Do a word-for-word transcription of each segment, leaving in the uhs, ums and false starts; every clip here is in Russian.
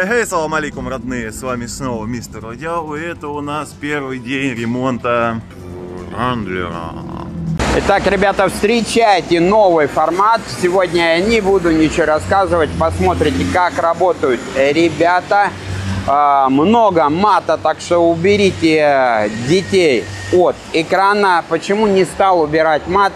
Хей-хей, салам алейкум, родные, с вами снова мистер Радиал, и это у нас первый день ремонта Ранглера. Итак, ребята, встречайте новый формат. Сегодня я не буду ничего рассказывать, посмотрите, как работают ребята. Много мата, так что уберите детей от экрана. Почему не стал убирать мат?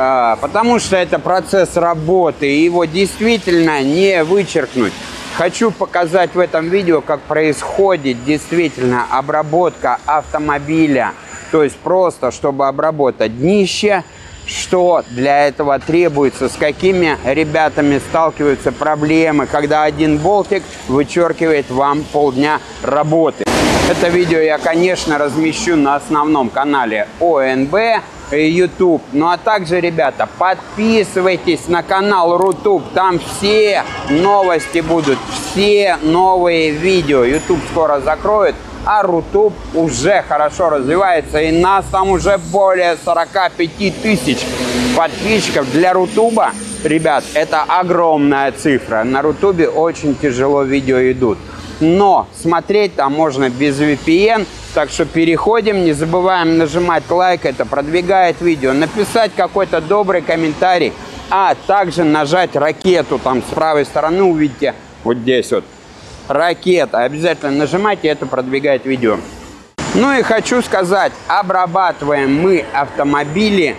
Потому что это процесс работы, и его действительно не вычеркнуть. Хочу показать в этом видео, как происходит действительно обработка автомобиля. То есть просто, чтобы обработать днище, что для этого требуется, с какими ребятами сталкиваются проблемы, когда один болтик вычеркивает вам полдня работы. Это видео я, конечно, размещу на основном канале О Н Б YouTube. Ну а также, ребята, подписывайтесь на канал Рутуб. Там все новости будут, все новые видео. YouTube скоро закроют, а Рутуб уже хорошо развивается. И нас там уже более сорока пяти тысяч подписчиков. Для Рутуба, ребят, это огромная цифра. На Рутубе очень тяжело видео идут. Но смотреть там можно без ви пи эн. Так что переходим, не забываем нажимать лайк, это продвигает видео, написать какой-то добрый комментарий, а также нажать ракету, там с правой стороны увидите, вот здесь вот, ракета, обязательно нажимайте, это продвигает видео. Ну и хочу сказать, обрабатываем мы автомобили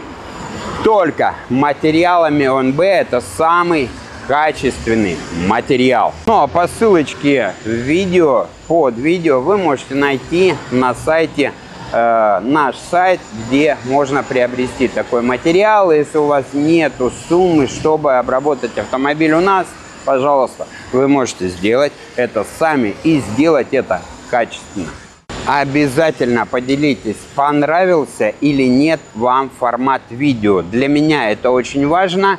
только материалами О Н Б, это самый качественный материал. Ну а по ссылочке в видео, под видео вы можете найти на сайте, э, наш сайт, где можно приобрести такой материал. Если у вас нету суммы, чтобы обработать автомобиль у нас, пожалуйста, вы можете сделать это сами и сделать это качественно. Обязательно поделитесь, понравился или нет вам формат видео. Для меня это очень важно.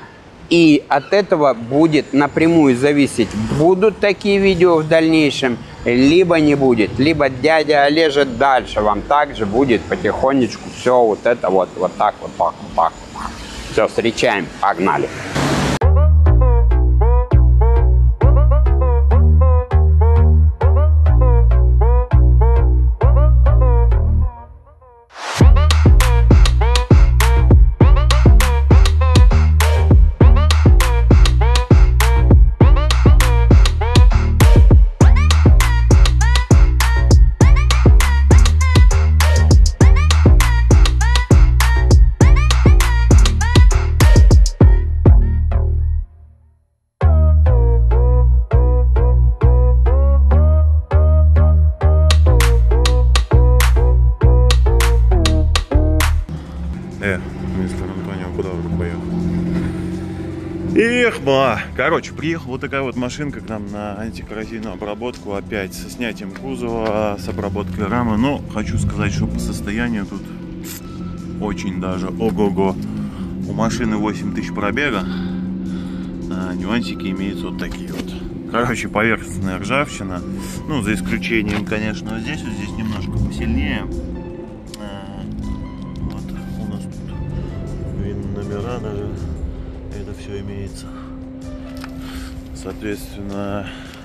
И от этого будет напрямую зависеть, будут такие видео в дальнейшем, либо не будет. Либо дядя Олежа дальше вам также будет потихонечку все вот это вот, вот так, вот так, вот так. Все, встречаем, погнали. Э, мистер Антонио, куда вы поехал? Эх, ба! Короче, приехала вот такая вот машинка к нам на антикоррозийную обработку. Опять со снятием кузова, с обработкой рамы. Но хочу сказать, что по состоянию тут очень даже ого-го. У машины восемь тысяч пробега. А нюансики имеются вот такие вот. Короче, поверхностная ржавчина. Ну, за исключением, конечно, вот здесь. Вот здесь немножко посильнее. Номера даже, это все имеется. Соответственно,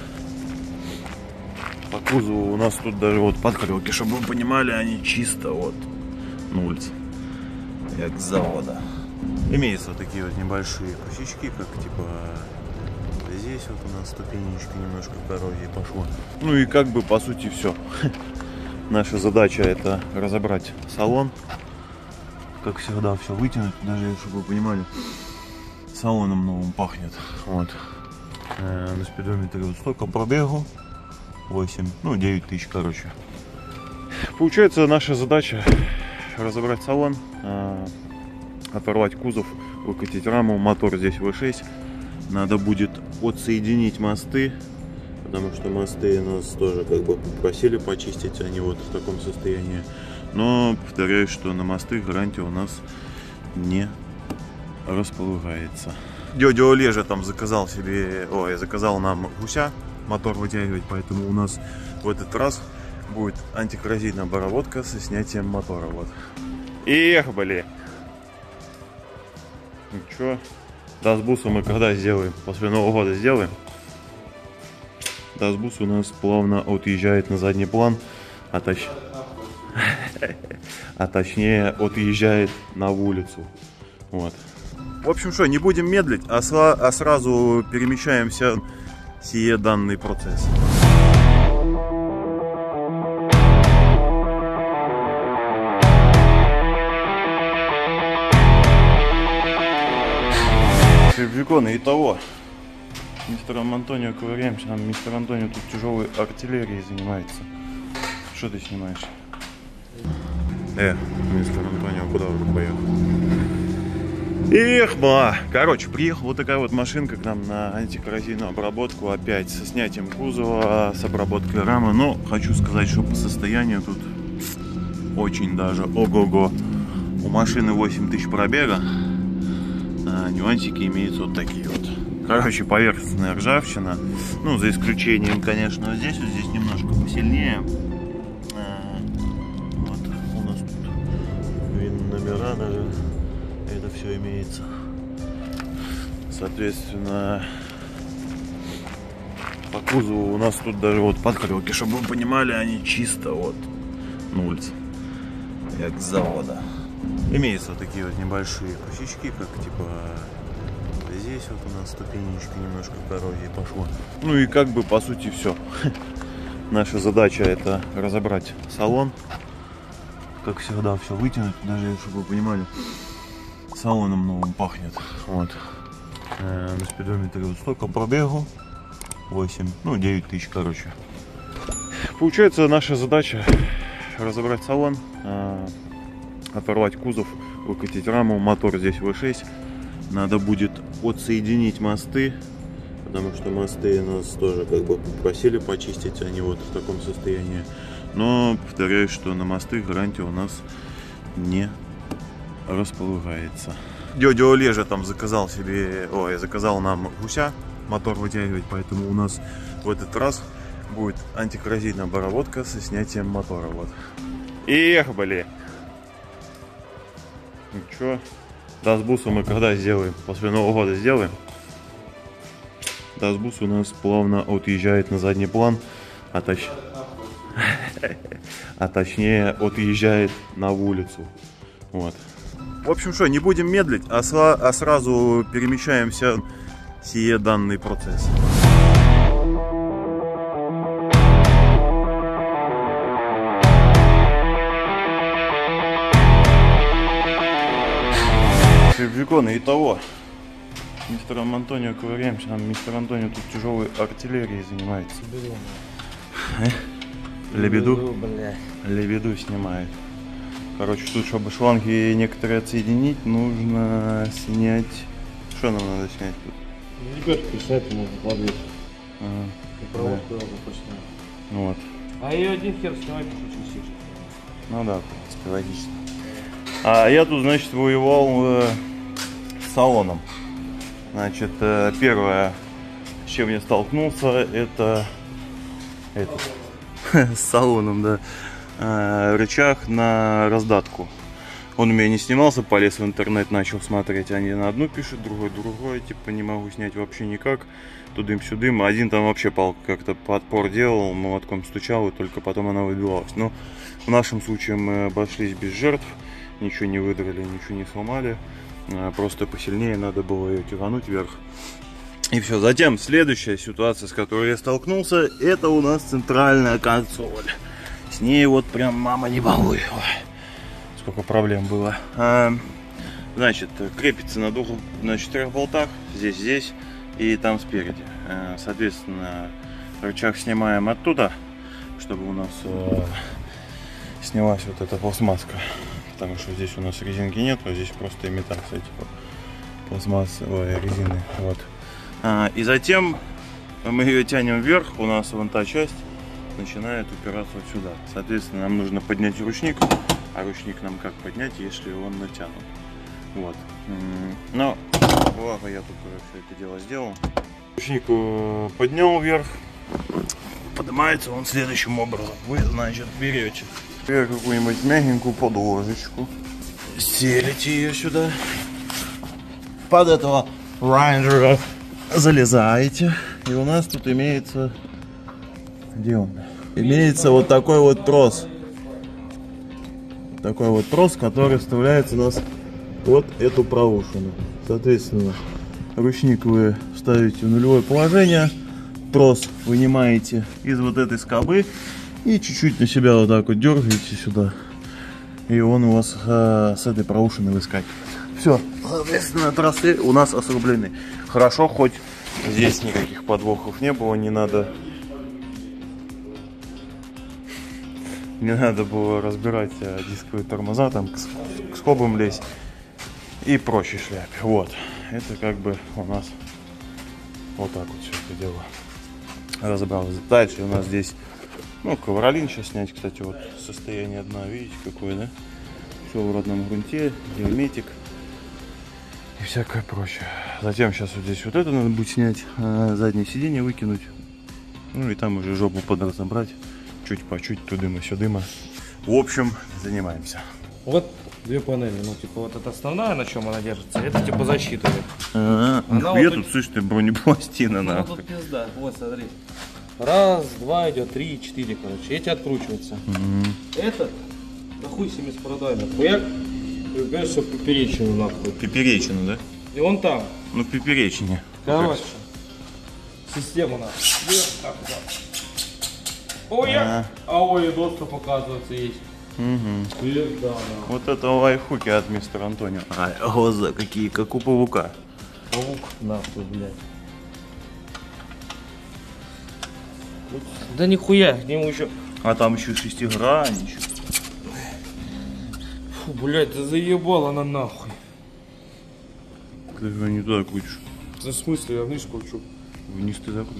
по кузову у нас тут даже вот подкрылки, чтобы вы понимали, они чисто вот на улице, как с завода. Имеются вот такие вот небольшие косячки, как типа здесь вот у нас ступенечка немножко коррозии пошло. Ну и как бы по сути все. Наша задача это разобрать салон. Как всегда, все вытянуть, даже чтобы вы понимали, салоном новым пахнет. Вот. Э, на спидометре вот столько пробегу, восемь, ну девять тысяч, короче. Получается, наша задача разобрать салон, э, оторвать кузов, выкатить раму, мотор здесь вэ шесть. Надо будет отсоединить мосты, потому что мосты нас тоже как бы просили почистить, они вот в таком состоянии. Но повторяю, что на мосты гарантия у нас не располагается. Дядя Олежа там заказал себе, ой, заказал нам гуся мотор вытягивать, поэтому у нас в этот раз будет антикоррозийная обработка со снятием мотора. Вот. Эх, блин. Ну чё, дасбуса мы когда сделаем? После Нового года сделаем. Дасбус у нас плавно отъезжает на задний план, а, точ... а точнее отъезжает на улицу. Вот. В общем, что, не будем медлить, а, сла... а сразу перемещаемся в сие данный процесс. Рубиконы, и того. Мистером Антонио ковыряемся. Нам мистер Антонио тут тяжелой артиллерией занимается. Что ты снимаешь? Э, мистер Антонио куда уже поехал? Эх, ба! Короче, приехала вот такая вот машинка к нам на антикоррозийную обработку. Опять со снятием кузова, с обработкой рамы. Но хочу сказать, что по состоянию тут очень даже ого-го. У машины восемь тысяч пробега. А нюансики имеются вот такие вот. Короче, поверхностная ржавчина. Ну, за исключением, конечно, вот здесь, вот здесь немножко посильнее. А, вот у нас тут видно номера даже. Это все имеется. Соответственно, по кузову у нас тут даже вот подкрылки, чтобы вы понимали, они чисто вот нульц, как с завода. Имеются вот такие вот небольшие кусички, как типа здесь вот у нас ступенечка немножко коррозии пошло. Ну и как бы по сути все. Наша задача это разобрать салон. Как всегда все вытянуть, даже чтобы вы понимали, салоном новым пахнет. Вот. Э, на спидометре вот столько пробегу. восемь, ну девять тысяч, короче. Получается, наша задача разобрать салон, э, оторвать кузов, выкатить раму, мотор здесь вэ шесть. Надо будет отсоединить мосты, потому что мосты нас тоже как бы попросили почистить, они вот в таком состоянии. Но повторяю, что на мосты гарантия у нас не располагается. Дядя Олежа там заказал себе, ой, заказал нам гуся мотор вытягивать, поэтому у нас в этот раз будет антикоррозийная обработка со снятием мотора. Вот. Эх, блин. Ну чё, Дасбуса мы когда сделаем? После Нового года сделаем. Дасбус у нас плавно отъезжает на задний план, а, точ... а точнее отъезжает на улицу. Вот. В общем, что, не будем медлить, а, сла... а сразу перемещаемся в сие данный процесс. Рубиконы, и того. Мистером Антонио ковыряемся. Нам мистер Антонио тут тяжелой артиллерией занимается. Э? Лебеду? Лебеду снимает. Короче, тут, чтобы шланги некоторые отсоединить, нужно снять. Что нам надо снять тут? Лебедку снять можно подвесить. Ага. И проводку да. Почти. Вот. А ее один хер снимать очень сильно. Ну да, в принципе, логично. А я тут, значит, воевал э, с салоном. Значит, э, первое, с чем я столкнулся, это этот, с салоном, да, э, рычаг на раздатку. Он у меня не снимался, полез в интернет, начал смотреть. Они на одну пишут, другой другой, типа не могу снять вообще никак. Тудым-сюдым. Один там вообще палку как-то подпор делал, молотком стучал, и только потом она выбивалась. Но в нашем случае мы обошлись без жертв. Ничего не выдрали, ничего не сломали. Просто посильнее надо было ее тирануть вверх. И все. Затем следующая ситуация, с которой я столкнулся, это у нас центральная консоль. С ней вот прям мама не балуй. Ой, сколько проблем было. А, значит, крепится на двух, на четырех болтах. Здесь, здесь и там спереди. А, соответственно, рычаг снимаем оттуда, чтобы у нас а, снялась вот эта пластмасска. Потому что здесь у нас резинки нет, а здесь просто имитация типа пластмассовой резины. Вот. А, и затем мы ее тянем вверх, у нас вон та часть начинает упираться вот сюда. Соответственно, нам нужно поднять ручник, а ручник нам как поднять, если он натянут. Вот. Но, благо, я тут уже все это дело сделал. Ручник поднял вверх, поднимается он следующим образом. Вы, значит, берете какую-нибудь мягенькую подложечку, стелите ее сюда, под этого рейнджера залезаете, и у нас тут имеется Где он? Имеется вот такой вот трос. Такой вот трос, который вставляется у нас вот эту проушину. Соответственно, ручник вы ставите в нулевое положение, трос вынимаете из вот этой скобы и чуть-чуть на себя вот так вот дергаете сюда, и он у вас э, с этой проушины выскакивает. Все, соответственно, тросы у нас осрублены. Хорошо, хоть здесь никаких подвохов не было, не надо не надо было разбирать а, дисковые тормоза, там к, к скобам лезть и прочей шляпе. Вот, это как бы у нас вот так вот все это дело разобралось. Дальше у нас здесь, ну, ковролин сейчас снять, кстати, вот состояние дна, видите, какое, да? Все в родном грунте, герметик и всякое прочее. Затем сейчас вот здесь вот это надо будет снять, а заднее сиденье выкинуть, ну и там уже жопу подразобрать. Чуть по чуть, тудыма, сюдыма. В общем, занимаемся. Вот две панели, ну типа вот эта основная, на чем она держится, это типа защита. А, она нихуя вот тут, слышь, ты бронепластина, ну, нахуй. тут пизда, вот смотри. Раз, два идет, три, четыре, короче. Эти откручиваются. Угу. Этот, да хуй себе с продой, нахуяк. И упираешь все в поперечину, нахуй. Поперечину, да? И он там. Ну, в поперечине. Короче, система нахуй. Так, да. Ой, А. а ой, доступ, оказывается, есть. Угу. Пизда, нахуй. Вот это лайфхуки от мистера Антонио. А, глаза какие, как у паука. Паук, нахуй, блядь. Да нихуя, к нему еще. А там еще шестигранничек. Фу, блядь, ты заебал она нахуй. Ты его не туда крутишь. В смысле, я вниз кручу. Вниз ты закрутишь.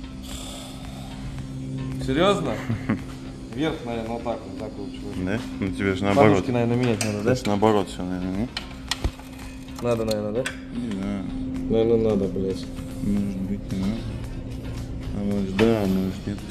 Серьезно? Вверх, наверное, вот так вот закручиваешь. Да? Ну тебе же наоборот. Подушки, наверное, менять надо, да? Это ж наоборот все, наверное, не? Надо, наверное, да? Не знаю. Наверное, надо, блядь. Может быть, не надо. А может да, а может нет.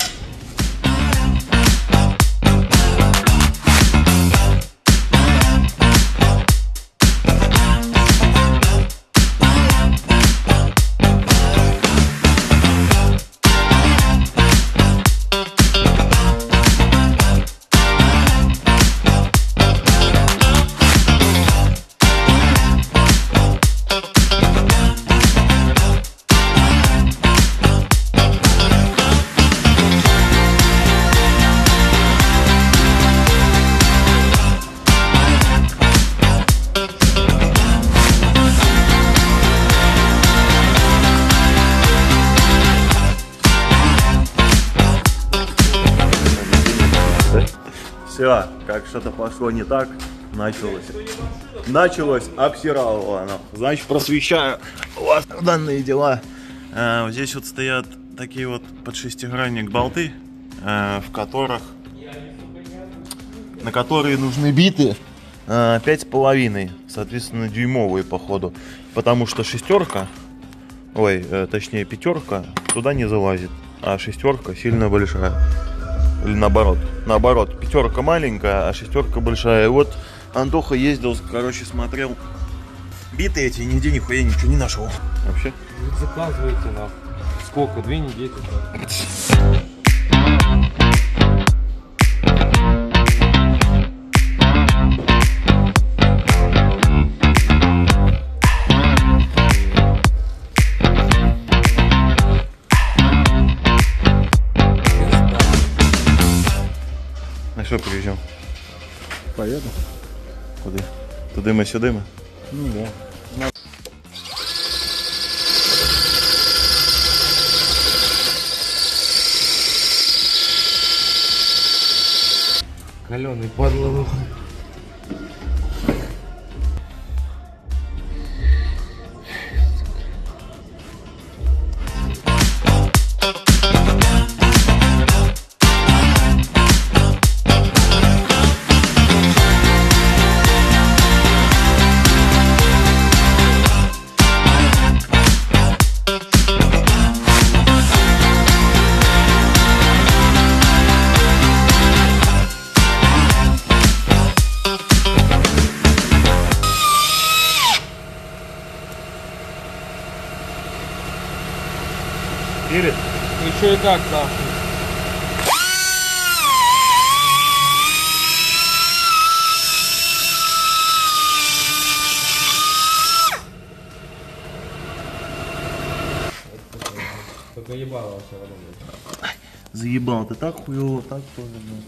Все, как что-то пошло не так, началось. Началось обсирало оно. Значит, просвещаю вас данные дела. А, вот здесь вот стоят такие вот под шестигранник болты, а, в которых, на которые нужны биты а, пять с половиной, соответственно, дюймовые по ходу. Потому что шестерка, ой, э, точнее пятерка туда не залазит, а шестерка сильно большая. Или наоборот. Наоборот, пятерка маленькая, а шестерка большая. И вот Антоха ездил, короче, смотрел биты эти, нигде нихуя ничего не нашел. Вообще. Заказывайте нахуй. Сколько? Две недели. На что приезжал? Поеду. Куда? Тудыма сюдыма? Ну да. Каленый падла. Или? Еще и как нахуй. Только ебало вообще вода. Заебал, ты так хуёво, так тоже, блядь.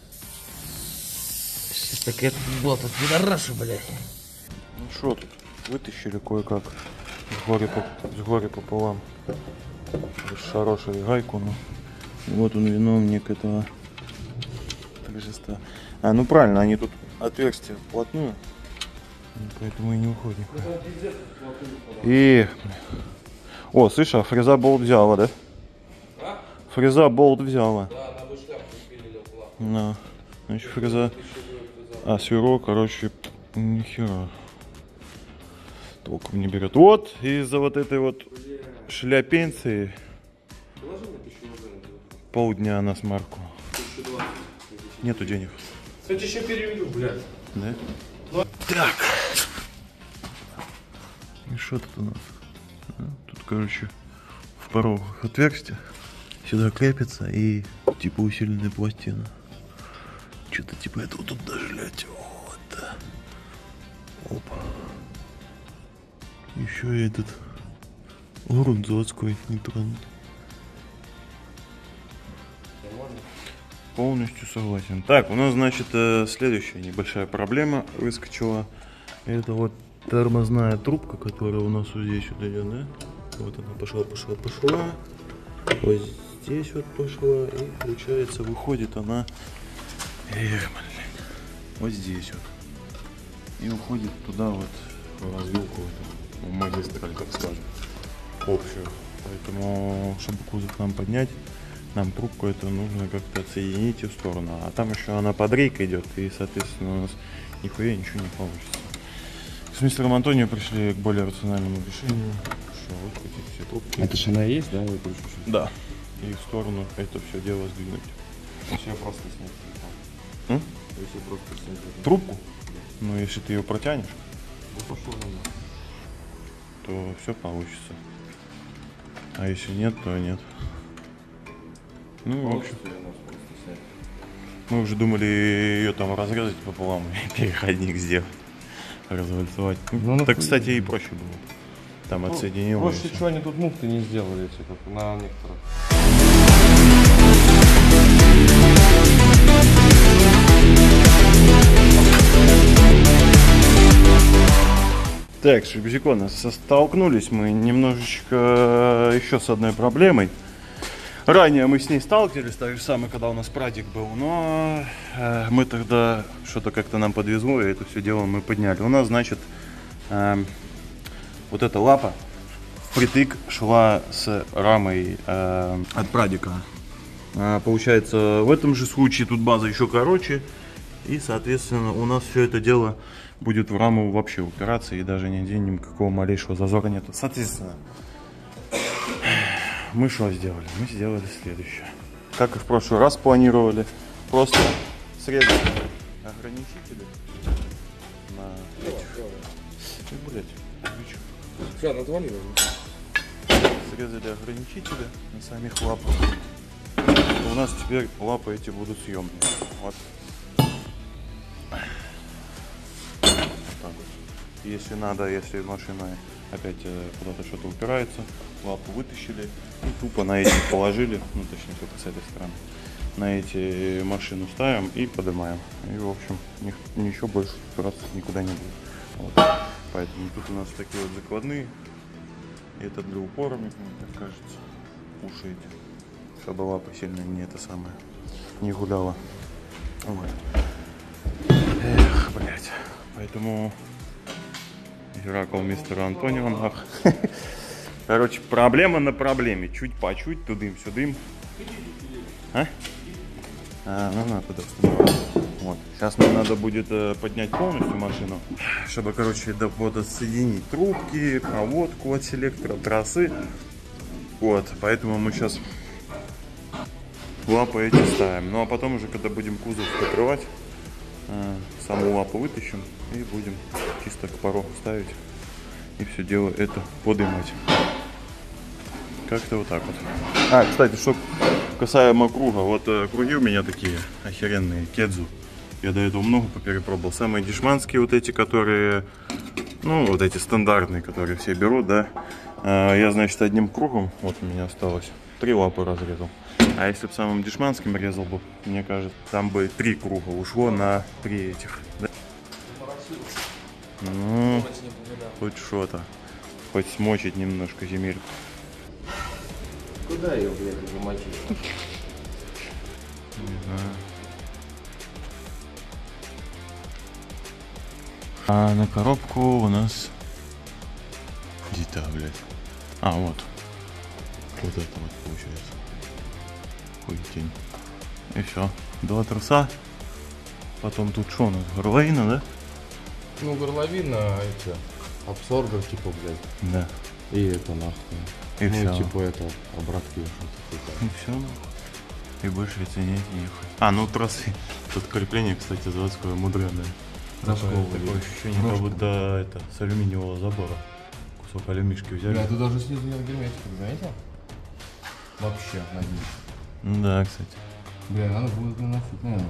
Сейчас так это было, тут пидораша, блядь. Ну что тут, вытащили кое-как. С горя, с горя пополам. Расшарошили гайку, ну. И вот он виновник этого торжества. А, ну правильно, они тут отверстия вплотную. Поэтому и не уходим. Эх, бля. О, слышь, а фреза болт взяла, да? А? Фреза болт взяла. Да, она бы шляпку пилила плавно. На. Значит, фреза. А, сверло, короче, нихера. Толком не берет. Вот, из-за вот этой вот шляпенции полдня на смарку. Нету денег. Кстати, еще переведу, блядь. Да? Так. И что тут у нас? Тут, короче, в порогах отверстие. Сюда крепится и типа усиленная пластина. Что-то типа этого тут дожлять. Вот. Опа. Еще и этот грунт заводской нетронут. Полностью согласен. Так, у нас, значит, следующая небольшая проблема выскочила. Это вот тормозная трубка, которая у нас вот здесь вот идет, да? Вот она пошла, пошла, пошла. Вот здесь вот пошла. И получается, выходит она. Эх, блин. Вот здесь вот. И уходит туда вот в развилку, в магистраль, так скажем. Общую. Поэтому, чтобы кузов нам поднять, нам трубку это нужно как-то отсоединить в сторону. А там еще она под рейкой идет, и, соответственно, у нас нихуя ничего не получится. С мистером Антонио пришли к более рациональному решению. Что выкрутить все трубки. Это же она и есть, да? Я Да. И в сторону это все дело сдвинуть. Если я просто снять телефон. М? Если просто снять телефон. Трубку? Ну, если ты ее протянешь, Ну, пошел на нас. то все получится. А если нет, то нет. Ну, в общем, мы уже думали ее там разрезать пополам и переходник сделать, развальцевать. Ну, так, ну, кстати, и проще было. Там Ну, отсоединил. проще, что они тут муфты не сделали, эти, как на некоторых. Так, Шибзикона, столкнулись мы немножечко еще с одной проблемой. Ранее мы с ней сталкивались, так же самое, когда у нас прадик был, но э, мы тогда что-то как-то нам подвезло, и это все дело мы подняли. У нас, значит, э, вот эта лапа впритык шла с рамой э, от прадика. Э, получается, в этом же случае тут база еще короче, и, соответственно, у нас все это дело будет в раму вообще упираться, и даже нигде никакого малейшего зазора нету. Соответственно, мы что сделали? Мы сделали следующее. Как и в прошлый раз планировали, просто срезали ограничители на этих. Ну, блять, Все, отвалилось. срезали ограничители на самих лапах. У нас теперь лапы эти будут съемные. Вот. Так вот. Если надо, если машина опять куда-то что-то упирается, лапу вытащили и тупо на эти положили, ну точнее только с этой стороны, на эти машину ставим и поднимаем. И в общем ничего больше упираться никуда не будет. Вот. Поэтому тут у нас такие вот закладные. Это для упора, мне так кажется, уши эти, чтобы лапа сильно не это самое, не гуляла. Вот. Эх, блять. Поэтому Геракл мистера Антонио нах. Короче, проблема на проблеме. Чуть по чуть, тудым-сюдым. А? А, ну надо туда вставать. Вот. Сейчас нам надо будет э, поднять полностью машину, чтобы, короче, да, вот отсоединить трубки, проводку от селектора, трассы. Вот, поэтому мы сейчас лапы эти ставим. Ну а потом уже, когда будем кузов покрывать, э, саму лапу вытащим и будем чисто к порогу ставить и все дело это подымать. Как-то вот так вот. А, кстати, что касаемо круга, вот э, круги у меня такие охеренные, Кедзу. Я до этого много поперепробовал. Самые дешманские вот эти, которые, ну, вот эти стандартные, которые все берут, да. Э, я, значит, одним кругом, вот у меня осталось, три лапы разрезал. А если бы самым дешманским резал бы, мне кажется, там бы три круга ушло на три этих. Да? Ну, хоть что-то. Хоть смочить немножко земельку. Куда ее, блядь, замочить? Не знаю. А на коробку у нас где-то, блядь. А, вот. Вот это вот получается. Хуй тень. И все. Два троса. Потом тут что у нас? Горловина, да? Ну, горловина, эти, абсорбер, типа, блядь. Да. И это нахуй. И ну, все. типа, это, обратки. Что-то И все. И больше оценить нехуй. А, ну тросы. Тут крепление, кстати, заводское, мудреное. Такое, такое ощущение, как будто это с алюминиевого забора. Кусок алюмишки взяли. Бля, тут даже снизу нет герметика, заметил? Вообще, на дне. Ну да, кстати. Бля, надо будет наносить, наверное.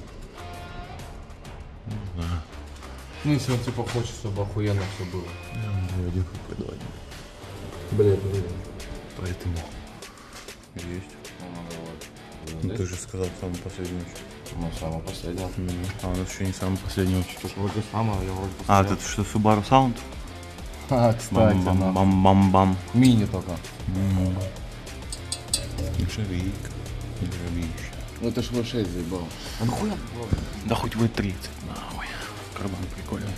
Да. Ну, если он типа хочет, чтобы охуенно все было. Я один продавать. Бля, блин. Поэтому есть. Ну, ты же сказал самую последнюю очередь. Ну, самое последнее. Mm. А у нас еще не самая последняя очередь. Тут вроде самое, я вроде А, посмотрел. тут что, Subaru Sound? А, кстати, нахуй. Бам-бам-бам-бам. Мини только. Нержавейка. Нержавейка. Ну это ж вэ шесть заебал. А нахуя? Да хоть вэ тридцать, нахуй. Карбон прикольный.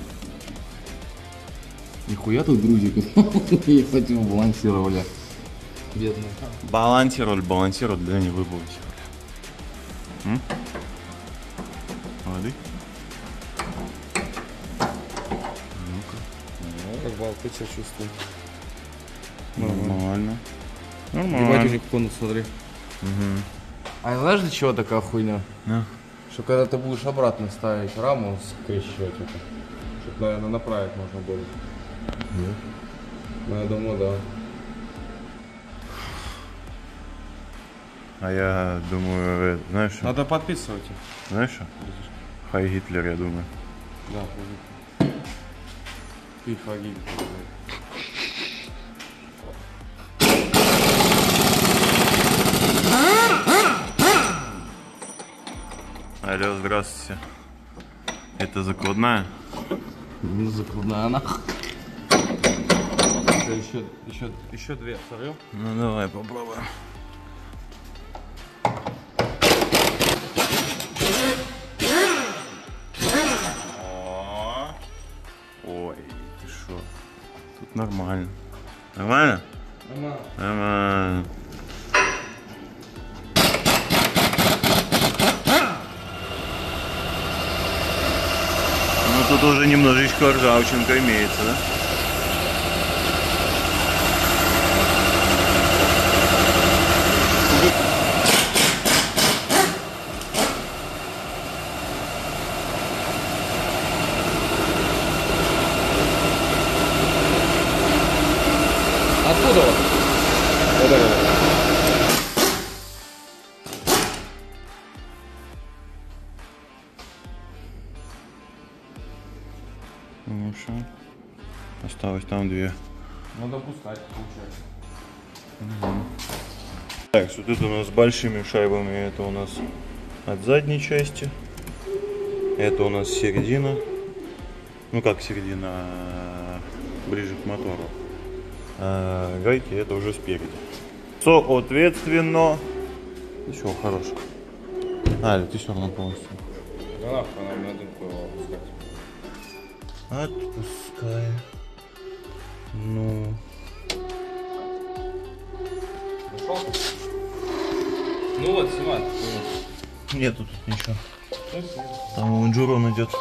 Нихуя тут грузик. Я хотел балансировали. Бедный. Балансировали, балансировали, да не выбалансировали. М? Воды? Ну-ка. Ну, как балты себя чувствую. Нормально. Ебать, у Нормально. них конус, смотри. Угу. А знаешь, для чего такая хуйня? Да. Что когда ты будешь обратно ставить раму, скрещивать это, чтобы, наверное, направить можно было. Нет. Ну, я думаю, да. А я думаю, э, знаешь, что? Надо подписывать их. Знаешь что? Хай Гитлер, я думаю. Да, ты фаги. Алло, здравствуйте. Это закладная? Не закладная нахуй. Еще, еще, еще две сорвем. Ну давай попробуем. Ой, ты шо? Тут нормально. Нормально? Нормально. Нормально. Ну тут уже немножечко ржавчинка имеется, да? Откуда вот? Вот это вот. Ну что? Осталось там две. Надо пускать, получается. Так, вот это у нас с большими шайбами, это у нас от задней части. Это у нас середина. Ну как середина, а ближе к мотору. А гайки это уже спереди. Соответственно, еще хорошо. А, ты все равно полностью. Да нахуй нам надо его пускать. Отпускай. Ну. Нашел? Ну вот, снимай. Нету тут ничего. Там лонжерон идет.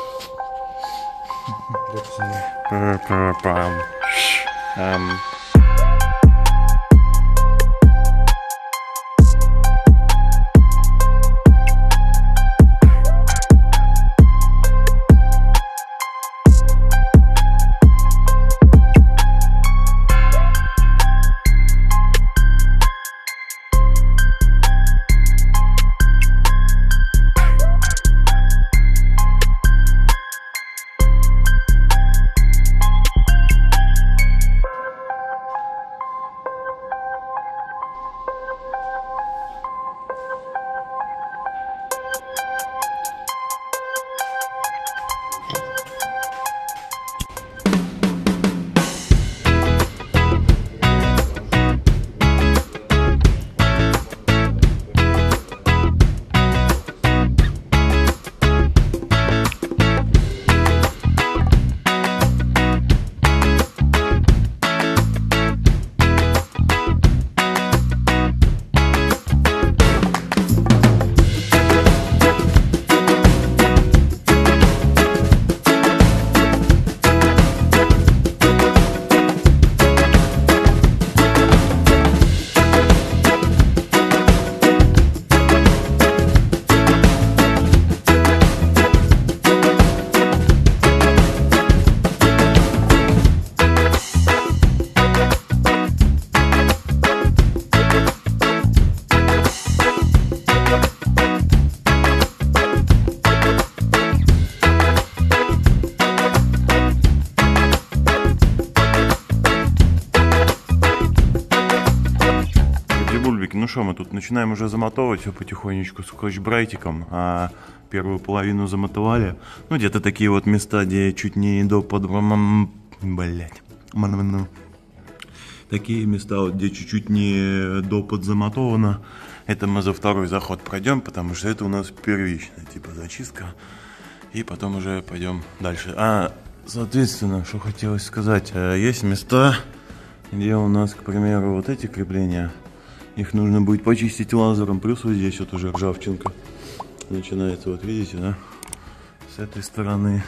Пам. Эм. ну что, мы тут начинаем уже замотовывать все потихонечку скотч-брайтиком, а первую половину замотовали. Ну, где-то такие вот места, где чуть не до под... Блять. Такие места, вот, где чуть-чуть не до подзамотовано. Это мы за второй заход пройдем, потому что это у нас первичная, типа, зачистка. И потом уже пойдем дальше. А, соответственно, что хотелось сказать. Есть места, где у нас, к примеру, вот эти крепления. Их нужно будет почистить лазером. Плюс вот здесь вот уже ржавчинка начинается. Вот видите, да? С этой стороны.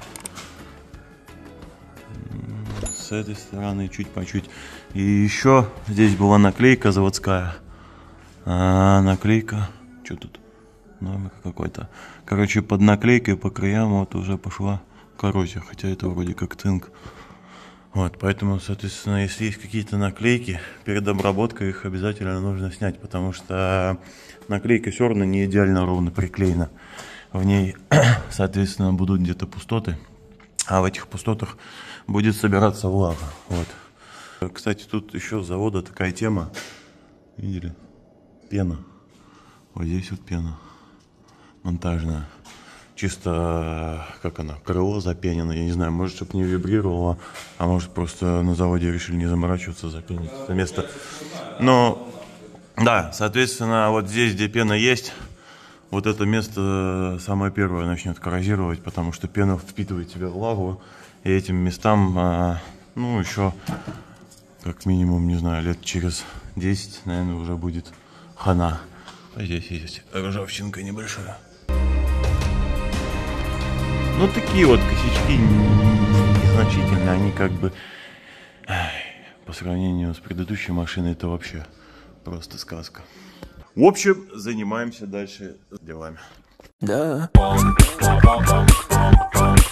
С этой стороны чуть по чуть. И еще здесь была наклейка заводская. А наклейка. Что тут? Номер какой-то. Короче, под наклейкой по краям вот уже пошла коррозия. Хотя это вроде как цинк. Вот, поэтому, соответственно, если есть какие-то наклейки, перед обработкой их обязательно нужно снять, потому что наклейка все равно не идеально ровно приклеена. В ней, соответственно, будут где-то пустоты, а в этих пустотах будет собираться влага. Вот. Кстати, тут еще с завода такая тема. Видели? Пена. Вот здесь вот пена. Монтажная. Чисто, как она, крыло запенено, я не знаю, может, чтобы не вибрировало, а может, просто на заводе решили не заморачиваться, запенить это место. Но, да, соответственно, вот здесь, где пена есть, вот это место самое первое начнет коррозировать, потому что пена впитывает в себя влагу, и этим местам, ну, еще, как минимум, не знаю, лет через десять, наверное, уже будет хана. А здесь есть ржавчинка небольшая. Ну, такие вот косячки незначительные, они как бы по сравнению с предыдущей машиной это вообще просто сказка. В общем, занимаемся дальше делами. Да.